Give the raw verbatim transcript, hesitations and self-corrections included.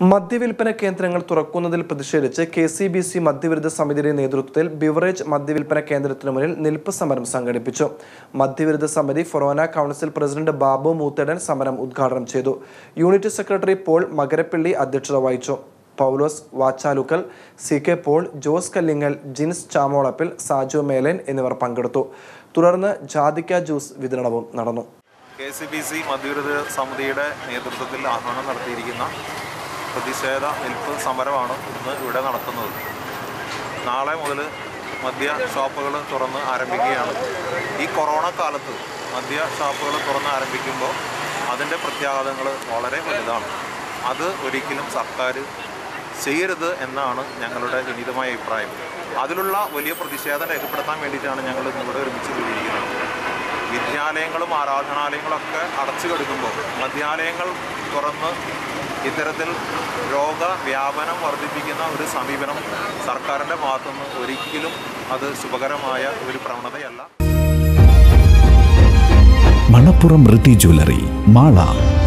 മദ്യവിൽപ്പന കേന്ദ്രങ്ങൾ തുറക്കുന്നതിൽ പ്രതിഷേധിച്ച് കെ സി ബി സി മദ്യവിരുദ്ധ സമിതിയുടെ നേതൃത്വത്തിൽ ബിവറേജ് മദ്യവിൽപ്പന കേന്ദ്രത്തിന് മുന്നിൽ നിൽപ്പ് സമരം സംഘടിപ്പിച്ചു. മദ്യവിരുദ്ധ സമിതി ഫൊറോന കൗൺസിൽ പ്രസിഡന്റ് ബാബു മൂത്തേടൻ സമരം ഉദ്ഘാടനം ചെയ്തു. യൂണിറ്റ് സെക്രട്ടറി പോൾ മകരപ്പള്ളി അധ്യക്ഷത വഹിച്ചു. Paulose Vachalukkal, C K Paul, Jose Kallingal, Jins Chamolappil, Saju Melan എന്നിവർ പങ്കെടുത്തു. തുടർന്ന് ജാതിക്ക ജ്യൂസ് വിതരണവും നടന്നു. കെ സി ബി സി മദ്യവിരുദ്ധ സമിതിയുടെ നേതൃത്വത്തിൽ ആഹ്വാനം നടത്തിയിരിക്കുന്ന പ്രതിഷേധ നിൽപ്പ് സമരമാണ് ഇന്ന് ഇവിടെ നടക്കുന്നത്. നാളെ മുതൽ മദ്യ ഷോപ്പുകൾ തുറന്ന് ആരംഭിക്കുകയാണ്. ഈ കൊറോണ കാലത്ത് മദ്യ ഷോപ്പുകൾ തുറന്ന് ആരംഭിക്കുമ്പോൾ അതിൻ്റെ പ്രത്യാഘാതങ്ങൾ വളരെ വലുതാണ്. അത് ഒരിക്കലും സർക്കാർ ചെയ്യരുത് എന്നാണ് ഞങ്ങളുടെ ജനിതമായ അഭിപ്രായം. അതിലുള്ള വലിയ പ്രതിഷേധം രേഖപ്പെടുത്താൻ വേണ്ടിയിട്ടാണ് ഞങ്ങൾ ഇന്നിവിടെ ഒരുമിച്ച് കൂടിയിരിക്കുന്നത്. വിദ്യാലയങ്ങളും ആരാധനാലയങ്ങളൊക്കെ അടച്ചു കിടക്കുമ്പോൾ മദ്യാലയങ്ങൾ തുറന്ന് ഇത്തരത്തിൽ രോഗവ്യാപനം വർദ്ധിപ്പിക്കുന്ന ഒരു സമീപനം സർക്കാരിൻ്റെ ഭാഗത്തുനിന്ന് ഒരിക്കലും അത് ശുഭകരമായ ഒരു പ്രവണതയല്ല. മണപ്പുറം റിതി ജ്വല്ലറി, മാള.